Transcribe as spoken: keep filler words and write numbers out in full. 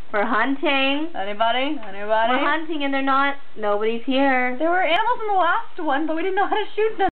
We're hunting. Anybody? Anybody? We're hunting and they're not. Nobody's here. There were animals in the last one, but we didn't know how to shoot them.